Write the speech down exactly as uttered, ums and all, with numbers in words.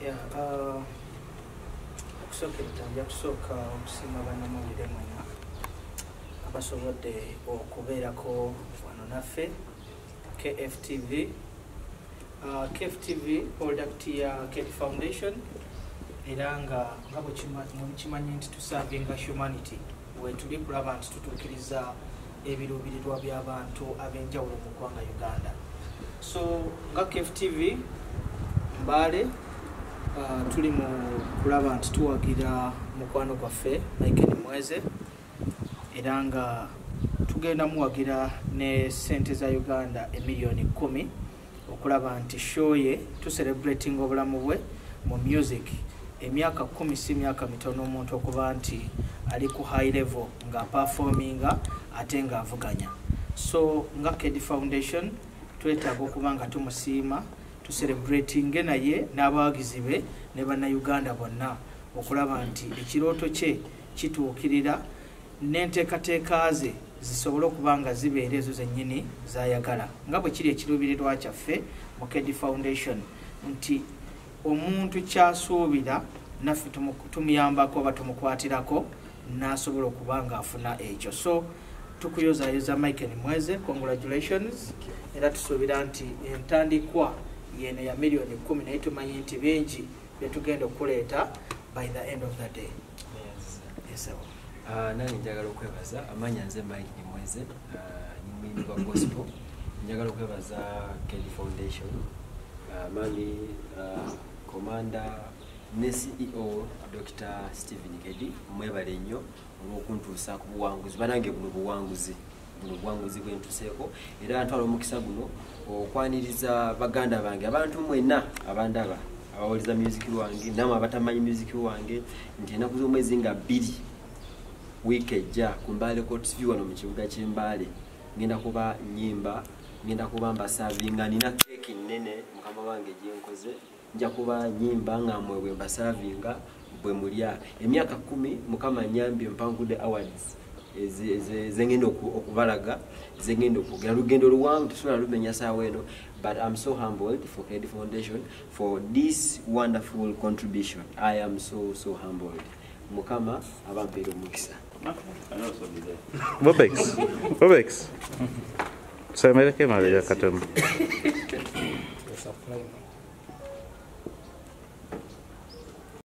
Yeah, uh, okusooka tusooka okusiima bannamawulire mwena abasobodde okubeerako wano naffe K F T V. Uh, K F T V product ya K F Foundation era nga nga mukimanyi nti tusavinga humanity wetuli kulaba nti tutuukiriza ebiruubirirwa by'abantu ab'enjawulo mu ggwanga Uganda. So nga K F T V Mbale uh, tuli mu kulaba nti tuwagira mukwano gwaffe Mike Nimweze era nga tugenda muwagira ne sente za Uganda emiliyoni kumi okulaba nti show ye tu celebrating obulamu bwe mu music emyaka kumi si myaka mitono omuntu okuba nti ali ku high level nga performinga ate nga avuganya. So nga K D Foundation twetaaga okuba nga tumusiima tu celebrating naye n'abawagizi be ne bannayuganda bonna okulaba nti ekirooto kye kituukirira n'enteekateeka ze zisobola okuba nga zibeera ezo zennyini zayagala nga bwe kiri ekiruubirirwa kyaffe mu K D Foundation nti omuntu kyasuubira naffe tumuyambako oba tumukwatirako n'asobola okuba nga afuna ekyo. So tukuyozayoza Mike Nimweze, congratulations, era tusuubira nti entandikwa yeno ya miliyoni kumi naye tumanyi nti bingi bye tugenda okuleeta by the end of the day. Yes. Yes, sir. Uh, nange njagala okwebaza amanya nze Mike Nimweze, uh, ni mwimbi wa gospel. Njagala okwebaza K D Foundation, uh, mami uh, Commander ne C E O Doctor Stephen Kedi mwebale nnyo olw'okuntuusa ku buwanguzi banange buno buwanguzi buno buwanguzi bwentuseeko era ntwala omukisa guno okwaniriza baganda bange abantu mwenna abandaba abawuliza music wange namwe abatamanyi music wange nti ennaku z'omwezi nga bbiri wiiki ejja ku Mbale Court T V wano mu kibuga ky'e Mbale ngenda kuba nnyimba ngenda kuba mbasavinga nina keeki nnene mukama wange gyenkoze nja kuba nyimba nga mwebwe mbasavinga bwe mulya emyaka kumi mukama nyambye Mpangude Awards zengendo okubalaga zengendo okugera lugendo luwangu tusobola lumenya saawa eno, but I'm so humbled for K D Foundation for this wonderful contribution. I am so so humbled. Mukama abampeera omukisa. Bobex Bobex Samereke mali ya katembo.